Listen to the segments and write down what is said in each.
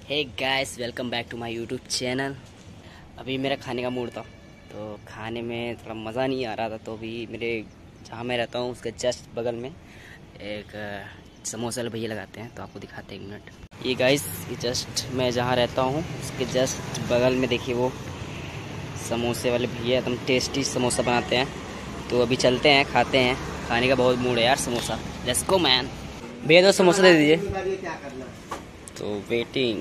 Hey guys, welcome back to my YouTube channel. अभी मेरा खाने का मूड था तो खाने में थोड़ा मज़ा नहीं आ रहा था, तो अभी मेरे जहाँ मैं रहता हूँ उसके जस्ट बगल में एक समोसा वाले भैया लगाते हैं, तो आपको दिखाते हैं 1 मिनट। ये गाइस, ये जस्ट मैं जहाँ रहता हूँ उसके जस्ट बगल में देखिए वो समोसे वाले भैया एकदम टेस्टी समोसा बनाते हैं। तो अभी चलते हैं, खाते हैं। खाने का बहुत मूड है यार, समोसा। Let's go man. भैया 2 समोसा दे दीजिए। तो वेटिंग।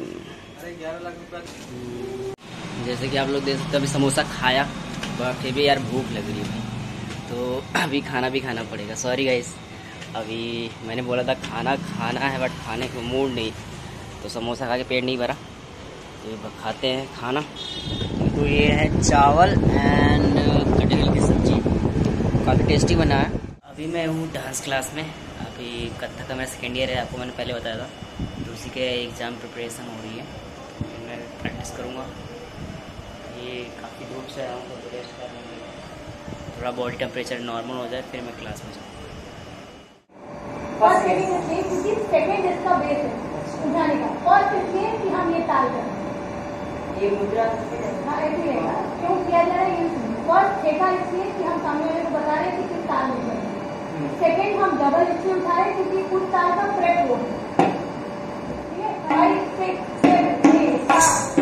जैसे कि आप लोग देख सकते हैं, अभी समोसा खाया, बाकी भी यार भूख लग रही है, तो अभी खाना भी खाना पड़ेगा। सॉरी गाइस, अभी मैंने बोला था खाना खाना है बट खाने का मूड नहीं, तो समोसा खा के पेट नहीं भरा, तो खाते हैं खाना। तो ये है चावल एंड कटहल की सब्जी, काफ़ी टेस्टी बना है। अभी मैं हूँ डांस क्लास में। अभी कथक का मेरा 2nd ईयर है, आपको मैंने पहले बताया था। तो उसी के एग्ज़ाम प्रिपरेशन हो रही है, तो मैं प्रैक्टिस करूँगा। ये काफ़ी धूप से आया हूँ, तो रेस्ट कर रहा हूँ, थोड़ा बॉडी टेम्परेचर नॉर्मल हो जाए फिर मैं क्लास में जाऊँ। फर्स्ट सेकंड इसलिए क्योंकि सेकंड इसका बेस है उठाने का। फर्स्ट इसलिए कि हम ये ताल करें, ये मुद्रा हाँ ऐसे रहेगा। क्यों किया जा रहा है ये? फर्स्ट ठेका इसलिए कि हम सामने वाले को बता रहे हैं कि किस ताल में करें। सेकंड हम डबल इसलिए उठा रहे हैं क्योंकि उस ताल का फ्रेट हो, ठीक है। 5 6 7 8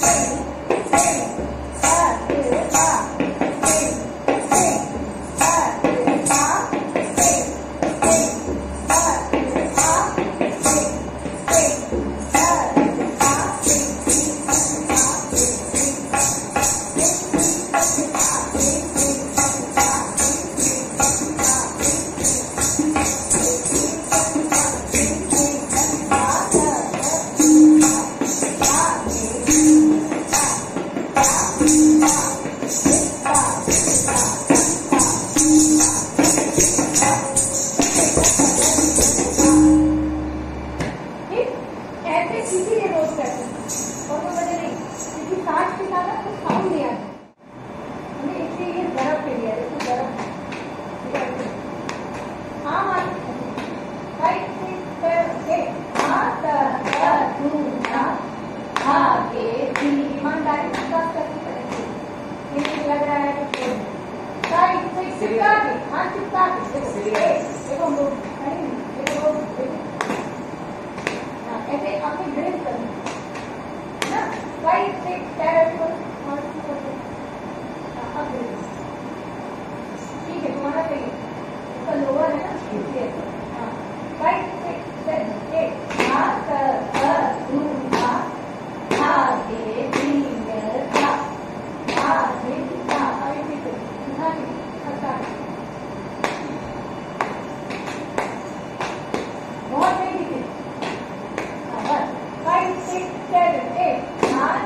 लग रहा है तो ऐसे आपने ड्रिल करना ना। 5 6 7 ठीक है, तुम्हारा सही है, इसका लोअर है ना इसलिए। 5 6 7 8 आगे बहुत नहीं दिखे। 5 6 7 8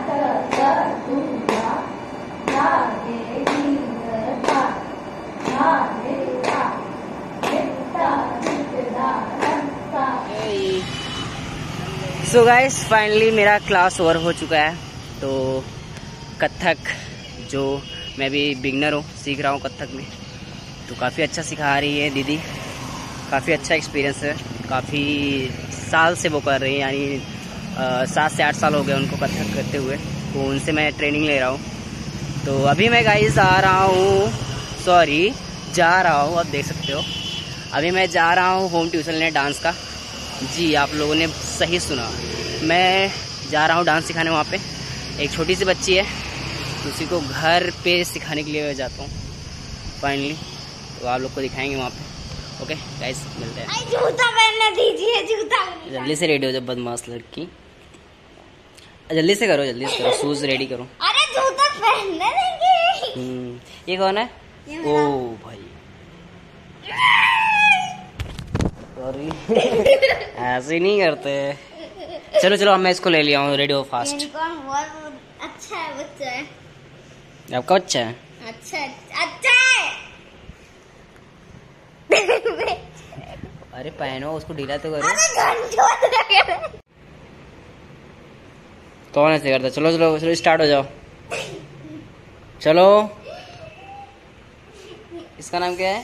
सो गाइस, फाइनली मेरा क्लास ओवर हो चुका है। तो कथक जो मैं भी बिगनर हूँ, सीख रहा हूँ कथक में, तो काफ़ी अच्छा सिखा रही है दीदी। काफ़ी अच्छा एक्सपीरियंस है, काफ़ी साल से वो कर रही है, यानी 7 से 8 साल हो गए उनको कथक करते हुए, तो उनसे मैं ट्रेनिंग ले रहा हूँ। तो अभी मैं गाइस जा रहा हूँ, आप देख सकते हो, अभी मैं जा रहा हूँ होम ट्यूशन लेने डांस का। जी, आप लोगों ने सही सुना, मैं जा रहा हूँ डांस सिखाने वहाँ पे। एक छोटी सी बच्ची है, तो उसी को घर पे सिखाने के लिए मैं जाता हूँ फाइनली। तो आप लोग को दिखाएंगे वहाँ पे। ओके गाइस, मिलते हैं। जूता पहनने दीजिए, जूता जल्दी से रेडी हो जाओ बदमाश लड़की, जल्दी से करो, शूज रेडी करो। अरे जूता पहनने देंगे। ये कौन है? ओ भाई, सॉरी ऐसे नहीं करते। चलो अब मैं इसको ले लिया हूँ, रेडी हो फास्ट। यूनिकॉर्न बहुत अच्छा है, बच्चा है आपका बच्चा है? अच्छा है। अरे पहनो उसको, ढीला तो करो। कौन ऐसे करता? चलो स्टार्ट हो जाओ, चलो। इसका नाम क्या है?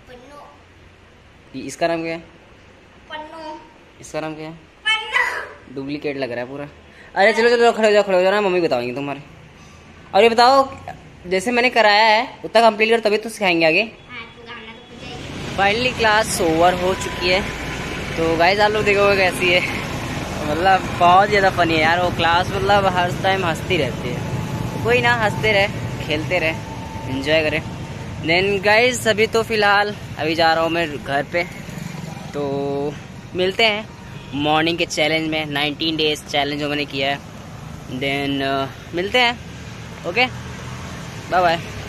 पन्नू। इसका नाम क्या है? पन्नू। इसका नाम क्या है? पन्नू। डुप्लीकेट लग रहा है पूरा। अरे चलो चलो खड़े हो जाओ ना, मम्मी बताएंगे तुम्हारे। और ये बताओ, जैसे मैंने कराया है उतना कंप्लीट कर तभी तो सिखाएंगे आगे। फाइनली क्लास ओवर हो चुकी है। तो गाइस आप लोग देखोगे कैसी है, मतलब बहुत ज़्यादा फनी है यार वो क्लास, मतलब हर टाइम हंसती रहती है। कोई ना, हंसते रहे, खेलते रहे, एंजॉय करें। देन गाइस अभी तो फ़िलहाल अभी जा रहा हूँ मैं घर पे। तो मिलते हैं मॉर्निंग के चैलेंज में, 19 डेज चैलेंज जो मैंने किया है। देन मिलते हैं। Okay, bye bye.